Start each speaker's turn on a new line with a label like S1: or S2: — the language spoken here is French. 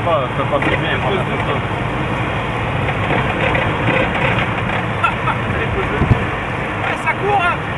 S1: pas filmer et prendre la photo.
S2: Ça court, hein.